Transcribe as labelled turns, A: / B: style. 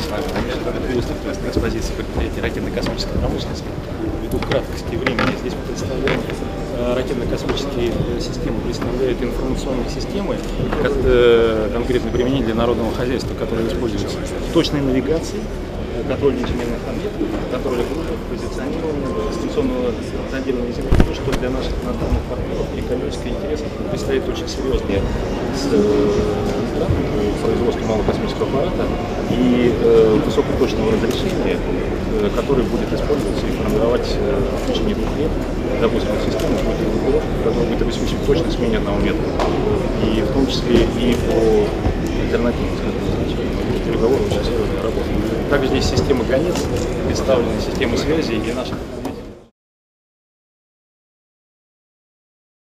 A: Междуведомственной экспозиции предприятий ракетно-космической промышленности. Ввиду краткости времени здесь мы представляем ракетно-космические системы, представляют информационные системы, как конкретное применение для народного хозяйства, которые используются в точной навигации, контроль инженерных объектов, контроль грузов, позиционирование станционного зондирования Земли, то, что для наших иностранных партнеров экономическое интерес представляет очень серьезные по производству малого космического аппарата и высокоточного разрешения, который будет использоваться и формировать в течение 2 лет, допустим, систему будет группировка, которая будет обеспечивать точность менее 1 метра, и в том числе и по альтернативным назначениям. Переговоры очень серьезная работа. Также здесь система границ, представлены системы связи и наши